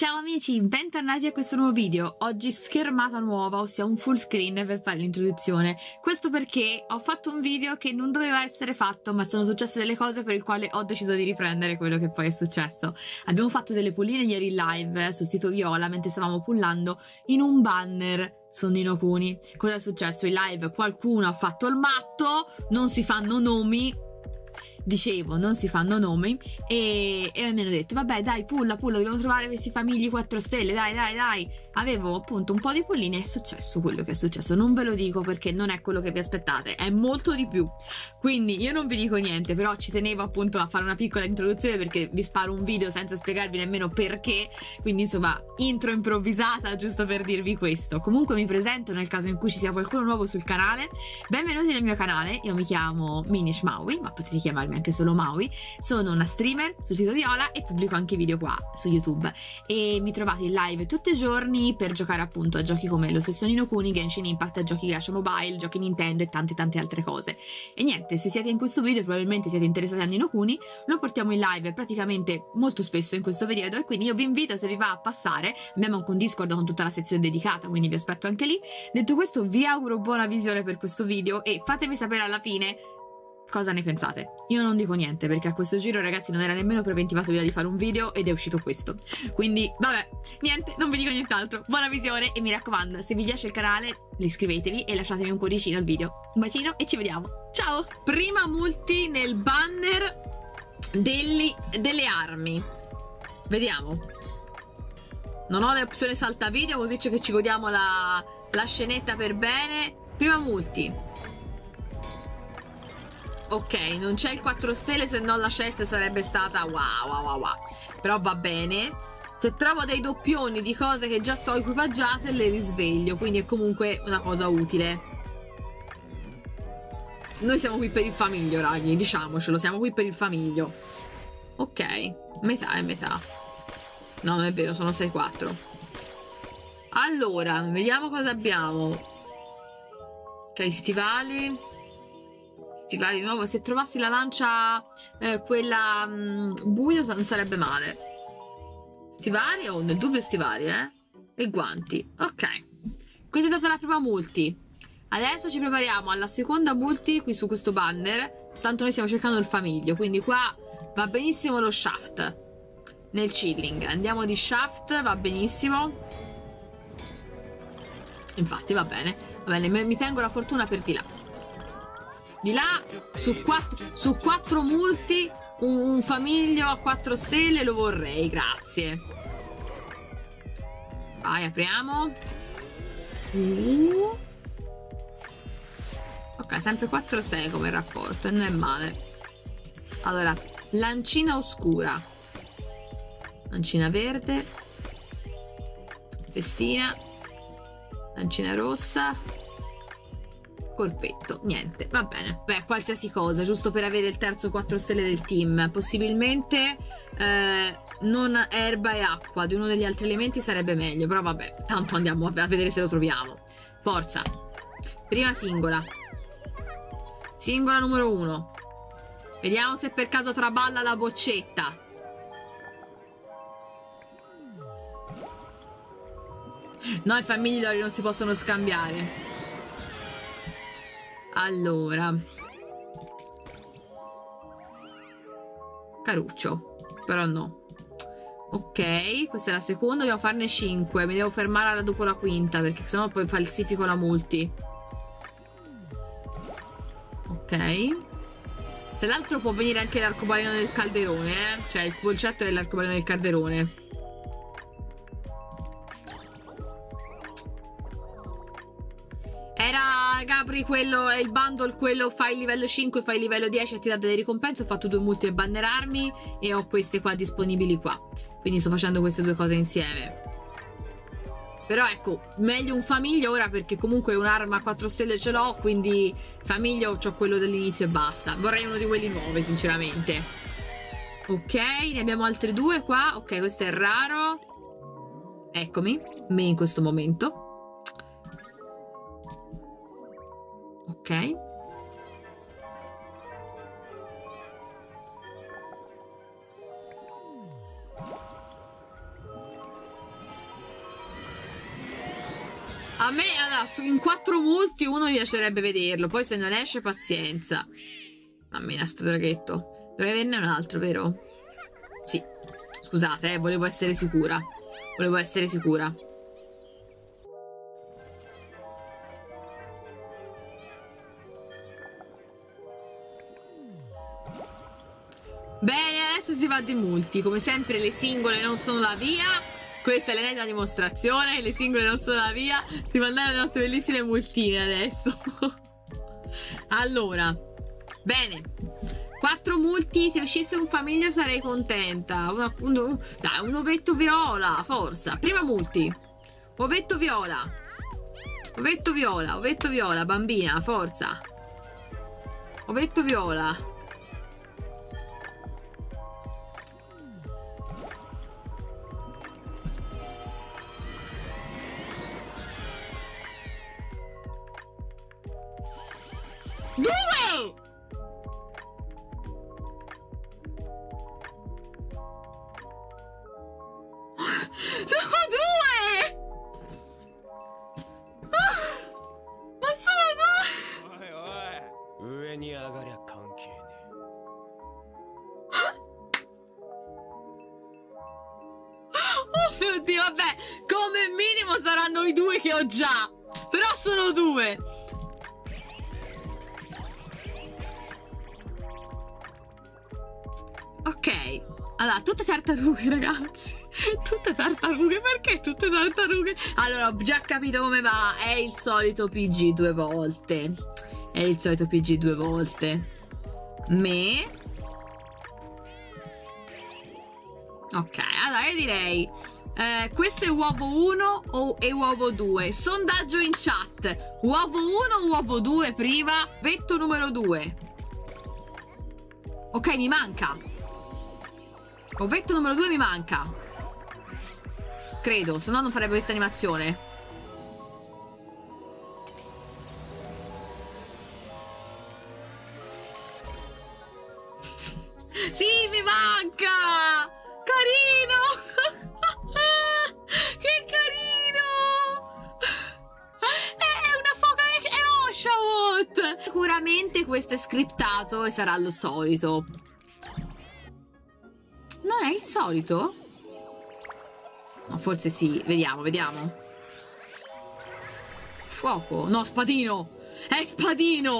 Ciao amici, bentornati a questo nuovo video. Oggi schermata nuova, ossia un full screen per fare l'introduzione. Questo perché ho fatto un video che non doveva essere fatto, ma sono successe delle cose per le quali ho deciso di riprendere quello che poi è successo. Abbiamo fatto delle polline ieri in live sul sito Viola mentre stavamo pullando in un banner su Ni no Kuni. Cosa è successo in live? Qualcuno ha fatto il matto, non si fanno nomi. Dicevo, non si fanno nomi e mi hanno detto vabbè dai pulla, dobbiamo trovare questi famigli 4 stelle, dai. Avevo appunto un po' di polline, è successo quello che è successo, non ve lo dico perché non è quello che vi aspettate, è molto di più, quindi io non vi dico niente, però ci tenevo appunto a fare una piccola introduzione perché vi sparo un video senza spiegarvi nemmeno perché, quindi insomma intro improvvisata giusto per dirvi questo. Comunque mi presento nel caso in cui ci sia qualcuno nuovo sul canale. Benvenuti nel mio canale, io mi chiamo Minish Maui, ma potete chiamarmi anche solo Maui. Sono una streamer sul sito Viola e pubblico anche video qua su YouTube e mi trovate in live tutti i giorni per giocare appunto a giochi come lo stesso Ni no Kuni, Genshin Impact, giochi Gacha Mobile, giochi Nintendo e tante altre cose. E niente, se siete in questo video probabilmente siete interessati a Ni no Kuni, lo portiamo in live praticamente molto spesso in questo periodo e quindi io vi invito, se vi va, a passare. Abbiamo anche un Discord con tutta la sezione dedicata, quindi vi aspetto anche lì. Detto questo, vi auguro buona visione per questo video e fatemi sapere alla fine cosa ne pensate. Io non dico niente perché a questo giro, ragazzi, non era nemmeno preventivato di fare un video ed è uscito questo, quindi vabbè, niente, non vi dico nient'altro. Buona visione e mi raccomando, se vi piace il canale iscrivetevi e lasciatemi un cuoricino al video. Un bacino e ci vediamo, ciao! Prima multi nel banner delle armi, vediamo. Non ho le opzioni salta video, così c'è che ci godiamo la scenetta per bene. Prima multi. Ok, non c'è il 4 stelle, se no la cesta sarebbe stata wow. Però va bene. Se trovo dei doppioni di cose che già sto equipaggiate, le risveglio, quindi è comunque una cosa utile. Noi siamo qui per il famiglio, raghi, diciamocelo, siamo qui per il famiglio. Ok, metà è metà. No, non è vero, sono 6-4. Allora, vediamo cosa abbiamo. Ok, stivali di nuovo. Se trovassi la lancia quella buio non sarebbe male. Stivali o nel dubbio stivali, e guanti. Ok, questa è stata la prima multi. Adesso ci prepariamo alla seconda multi qui su questo banner. Tanto noi stiamo cercando il famiglio, quindi qua va benissimo lo shaft. Nel chilling andiamo di shaft, va benissimo. Infatti va bene, mi tengo la fortuna per di là. Di là, su 4 multi, un famiglio a 4 stelle lo vorrei, grazie. Vai, apriamo. Ok, sempre 4-6 come rapporto, e non è male. Allora, lancina oscura. Lancina verde. Testina. Lancina rossa. Colpetto, niente, va bene. Beh, qualsiasi cosa, giusto per avere il terzo 4 stelle del team. Possibilmente non erba e acqua, di uno degli altri elementi sarebbe meglio. Però vabbè, tanto andiamo a vedere se lo troviamo. Forza. Prima singola. Singola numero 1. Vediamo se per caso traballa la boccetta. No, i famigli d'ori non si possono scambiare. Allora, Caruccio, però no. Ok, questa è la seconda, dobbiamo farne 5. Mi devo fermare dopo la quinta perché sennò poi falsifico la multi. Ok. Tra l'altro può venire anche l'arcobaleno del calderone, cioè il concetto dell'arcobaleno del calderone. Era Gabri quello, il bundle, quello fai livello 5, fai livello 10 e ti dà delle ricompense. Ho fatto 2 multi e banner armi e ho queste qua disponibili qua. Quindi sto facendo queste due cose insieme. Però ecco, meglio un famiglio ora perché comunque un'arma a 4 stelle ce l'ho, quindi famiglio c'ho quello dell'inizio e basta. Vorrei uno di quelli nuovi sinceramente. Ok, ne abbiamo altri 2 qua. Ok, questo è raro. Eccomi, me in questo momento. Ok. A me, allora, in 4 multi uno mi piacerebbe vederlo. Poi se non esce, pazienza. Mamma sto draghetto. Dovrei averne un altro, vero? Sì. Scusate, volevo essere sicura. Volevo essere sicura. Bene, adesso si va di multi. Come sempre le singole non sono la via. Questa è l'ennesima dimostrazione. Le singole non sono la via. Si va andare alle nostre bellissime multine adesso. Allora, bene. 4 multi. Se uscisse un famiglio sarei contenta. Dai, un ovetto viola. Forza. Prima multi. Ovetto viola. Ovetto viola. Ovetto viola. Bambina, forza. Ovetto viola. Due! Sono 2! Ma sono 2! Oh mio Dio, vabbè, come minimo saranno i 2 che ho già. Però sono 2. Ok, allora, tutte tartarughe, ragazzi. Tutte tartarughe, perché tutte tartarughe? Allora, ho già capito come va. È il solito PG 2 volte. È il solito PG 2 volte. Me. Ok, allora io direi questo è uovo 1 e uovo 2. Sondaggio in chat. Uovo 1 o uovo 2 prima? Vetto numero 2. Ok, mi manca. Ovetto numero 2 mi manca. Credo, se no non farebbe questa animazione. Sì, mi manca! Carino! Che carino! È una foca, è Oshawott! Sicuramente questo è scriptato e sarà lo solito. Non è il solito? No, forse sì. Vediamo, vediamo. Fuoco. No, spadino. È spadino.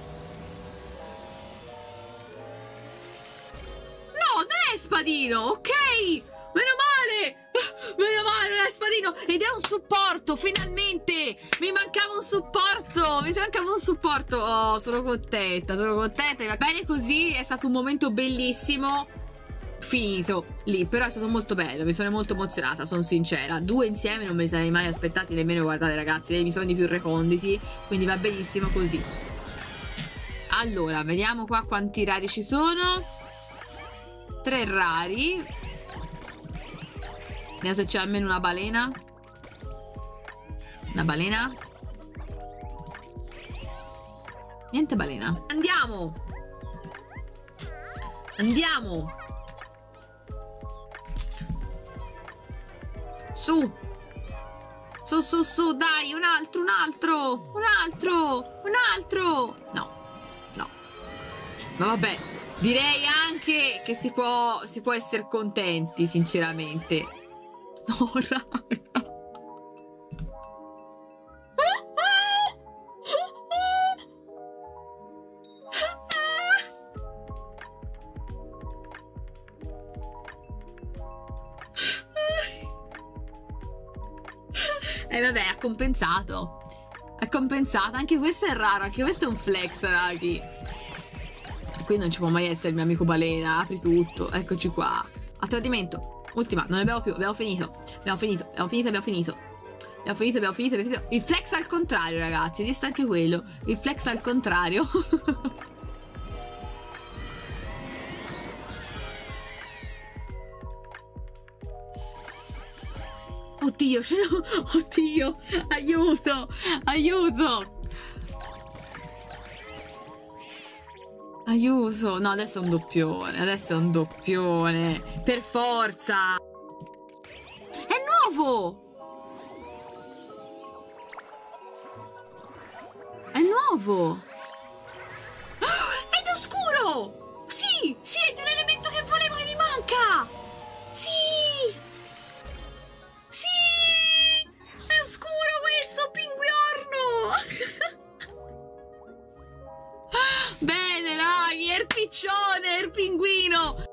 No, non è spadino. Ok. Meno male. Meno male, non è spadino. Ed è un supporto, finalmente. Mi mancava un supporto. Mi mancava un supporto. Oh, sono contenta. Sono contenta. Va bene così. È stato un momento bellissimo. Finito lì, però è stato molto bello, mi sono molto emozionata, sono sincera. 2 insieme non me li sarei mai aspettati nemmeno. Guardate ragazzi, dei bisogni più reconditi, quindi va benissimo così. Allora, vediamo qua quanti rari ci sono. 3 rari. Vediamo se c'è almeno una balena. Una balena. Niente balena. Andiamo. Andiamo. Su. Su, su, su, dai, un altro, un altro, un altro, un altro. No, no. Ma vabbè, direi anche che si può essere contenti, sinceramente. No, raga. E vabbè, ha compensato. È compensato. Anche questo è raro. Anche questo è un flex, raghi. Qui non ci può mai essere il mio amico balena. Apri tutto. Eccoci qua. A tradimento. Ultima. Non ne abbiamo più. Abbiamo finito. Abbiamo finito. Abbiamo finito. Abbiamo finito. Abbiamo finito. Abbiamo finito. Abbiamo finito. Il flex al contrario, ragazzi. Esiste anche quello. Il flex al contrario. Oddio, ce l'ho. Oddio, aiuto, aiuto. Aiuto. No, adesso è un doppione. Adesso è un doppione. Per forza. È nuovo. nuovo! Ed è oscuro! Sì! Sì, è di un elemento che volevo e mi manca! Sì! Sì! È oscuro questo, pinguiorno! Bene, Raghi, è il piccione, è il pinguino!